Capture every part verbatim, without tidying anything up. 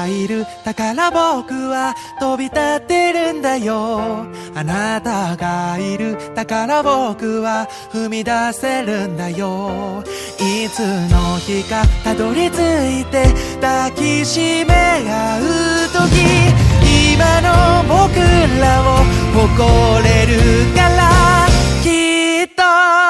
がいる、だから僕は飛び立ってるんだよ。あなたがいる、だから僕は踏み出せるんだよ。いつの日かたどり着いて抱きしめ合う時、今の僕らを誇れるからきっと。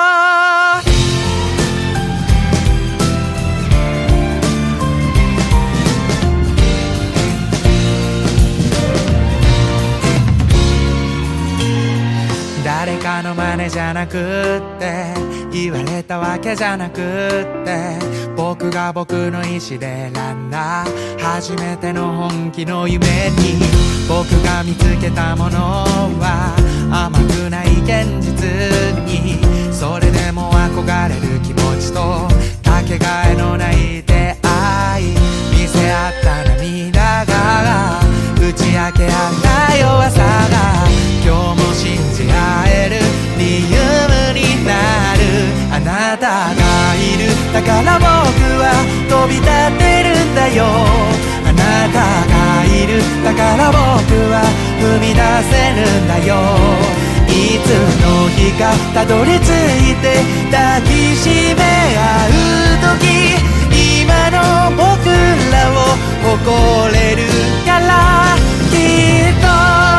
誰かの真似じゃなくって言われたわけじゃなくって、僕が僕の意志で選んだ初めての本気の夢に、僕が見つけたものは甘くない現実に、それでも憧れる気持ちとかけがえのない出会い、見せ合った涙が打ち明け合った弱さが今日も信じ合える理由になる。あなたがいる、だから僕は飛び立ってるんだよ。あなたがいる、だから僕は踏み出せるんだよ。いつの日かたどり着いて抱きしめ合う時、今の僕らを誇れるからきっと。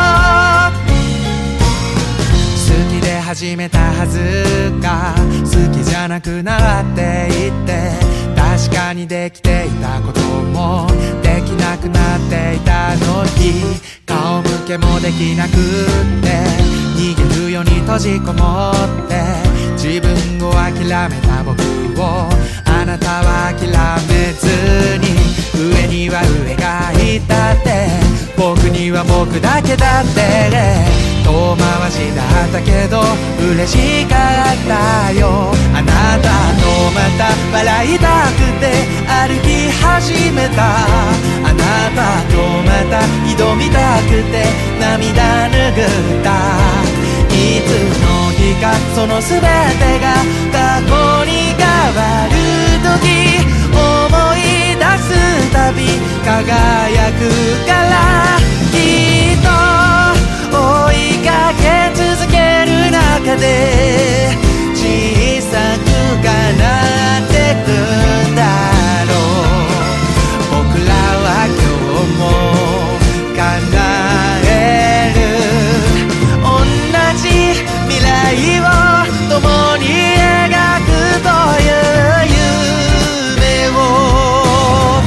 始めたはずが好きじゃなくなっていって、確かにできていたこともできなくなっていたのに、顔向けもできなくって逃げるように閉じこもって自分を諦めた僕をあなたは諦めずに、上には上がいたって、僕には僕だけだって遠回しだったけど嬉しかったよ。あなたとまた笑いたくて歩き始めた、あなたとまた挑みたくて涙拭った。いつの日かその全てが過去に変わる時、思い出すたび輝くからきっと。追いかけ続ける中で小さく叶ってくんだろう。僕らは今日も叶える同じ未来を共に描くという夢を。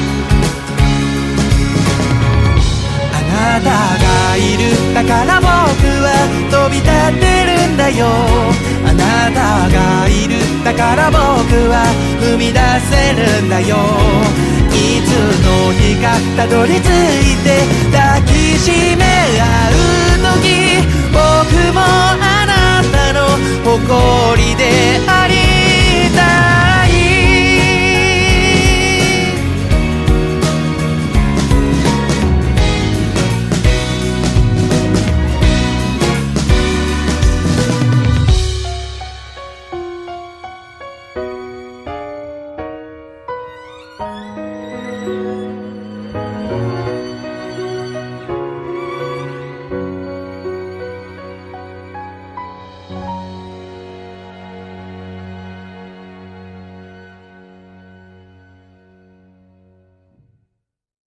あなたがいる、だから僕は飛び立ってるんだよ。あなたがいる、だから僕は踏み出せるんだよ。いつの日かたどり着いて抱きしめ合う時、僕もあなたの誇りである